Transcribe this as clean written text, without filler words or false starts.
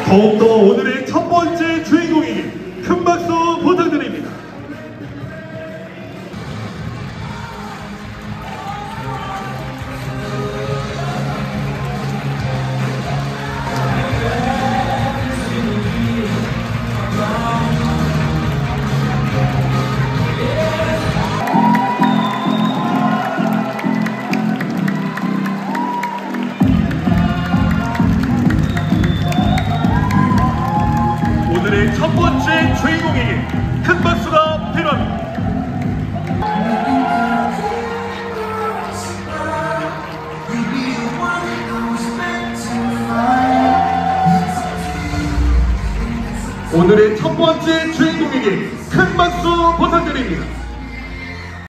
더욱더 오늘의 첫 번째 주인공에게 큰 박수 부탁드립니다. 오늘의 첫 번째 주인공에게 큰 박수가 필요합니다. 오늘의 첫 번째 주인공에게 큰 박수 부탁드립니다.